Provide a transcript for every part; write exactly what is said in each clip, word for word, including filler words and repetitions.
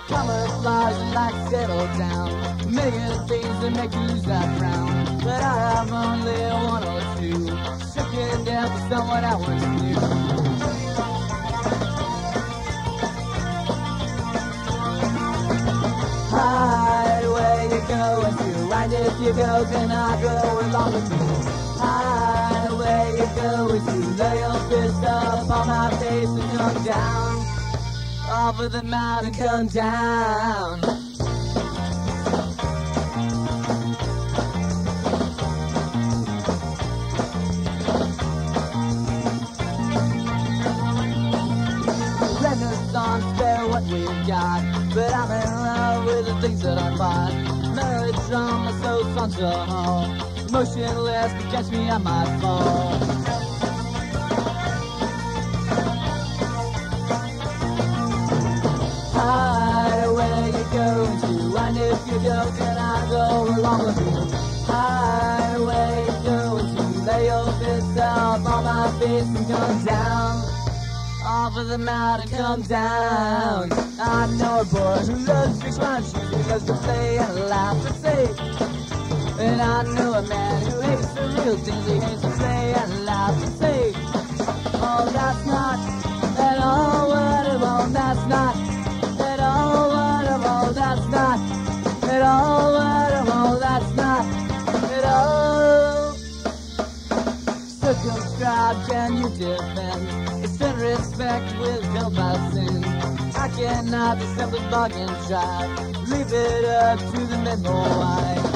Camouflage and lights settle down. Million things that make you lose that frown. But I have only one or two. Shooking down for someone I once knew. Hide where you going to. Right if you go, then I go along with you. Hide where you going to. Lay your fist up on my face and come down. Off of the mountain, come down. Renaissance, bear what we've got, but I'm in love with the things that I bought. Melodrama, so songs so hard. Motionless, but catch me, I might fall. Hide where you going to, and if you don't, then I go along with you. Hide where you going to, lay your fist up on my face and come down. Off of the mountain, come down. I know a boy who loves to fix my shoes. He loves to play and laugh and say. And I know a man who hates the real things. He hates to play and laugh and say. Oh, that's not at all what I want. That's not at all what I want. That's not at all what I want. That's not at all. Circumscribe, can you defend? Extend respect with built by sin. I cannot accept the bargain drive. Leave it up to the middle wide.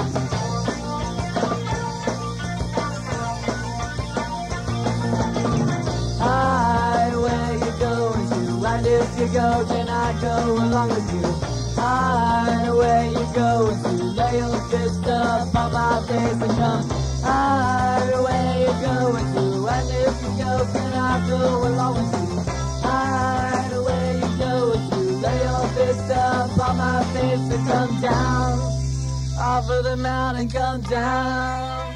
Hide where you going to, and if you go, then I go along with you. Hide where you going to, lay your fist up on my face and come. Hide where you going to, and if you go, then I go along with you. Hide where you going to, lay your fist up on my face and come down. Off of the mountain, come down.